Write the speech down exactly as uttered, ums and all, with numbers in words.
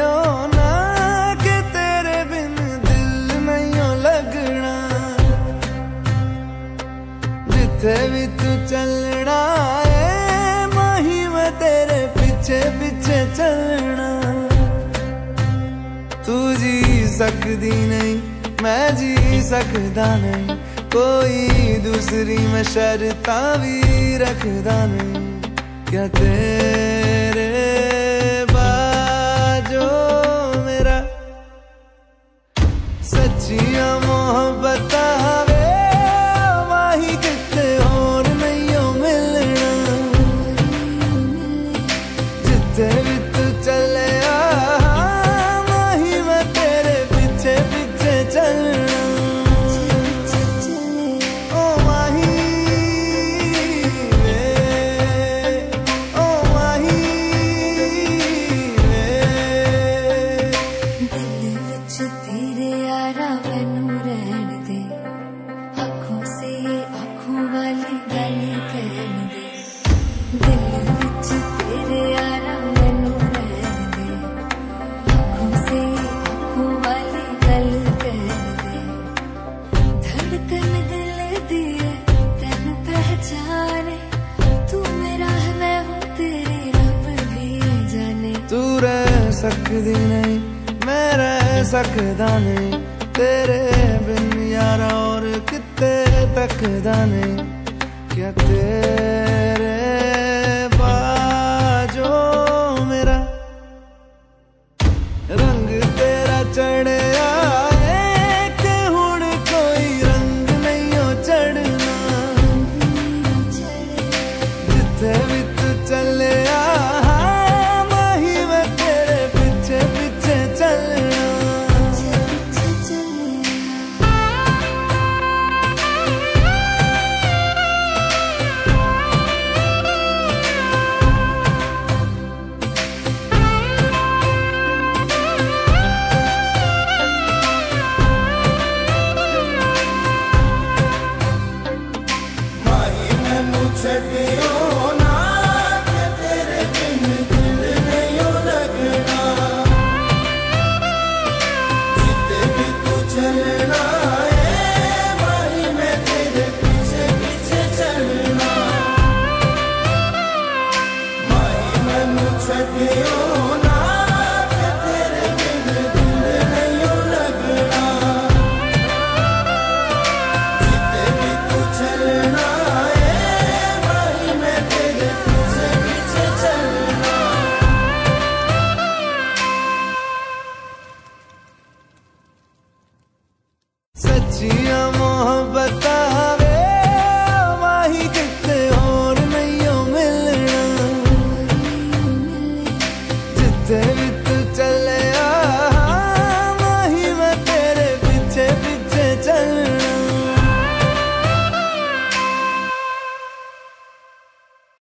हो ना कि तेरे बिन दिल नहीं हो लगना। जिथे भी तू चलना है माही मैं तेरे पीछे पीछे चलना। तू जी सकदी नहीं मैं जी सकदा नहीं, कोई दूसरी मैं शर्ता भी रखदा नहीं। क्या तेरे बाजो मेरा सच्चियां मोहब्बत वे माही किते और नहीं हो मिलना। जिथे भी तू चले माही मैं तेरे पीछे पीछे चलना। सकदी नहीं मैं रह सकदा नहीं, तेरे बिन यारा और किते तकदा नहीं। क्या तेरे बाजो मेरा रंग तेरा चढ़े आए कि हुण कोई रंग नहीं हो चढ़ना। जिथे भी तू चले Check it out.